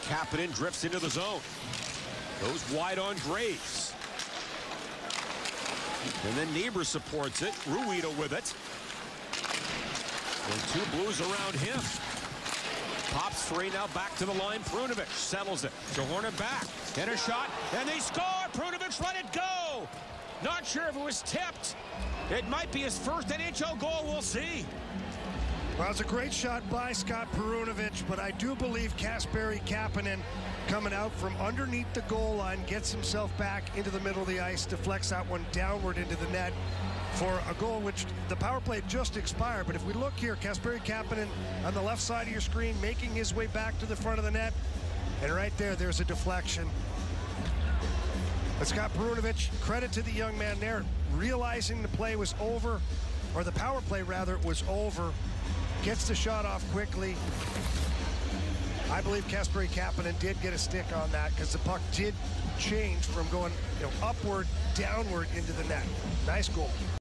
Kapanen drifts into the zone. Goes wide on Graves. And then Niebuhr supports it. Ruida with it. And two Blues around him. Pops free, now back to the line. Perunovic settles it. To Horner back. And a shot. And they score! Perunovic let it go! Not sure if it was tipped. It might be his first NHL goal. We'll see. Well, it's a great shot by Scott Perunovic, but I do believe Kasperi Kapanen coming out from underneath the goal line gets himself back into the middle of the ice, deflects that one downward into the net for a goal which the power play just expired. But if we look here, Kasperi Kapanen on the left side of your screen making his way back to the front of the net, and right there's a deflection. But Scott Perunovic, credit to the young man there, realizing the play was over, or the power play rather was over, gets the shot off quickly. I believe Kasperi Kapanen did get a stick on that because the puck did change from going upward, downward into the net. Nice goal.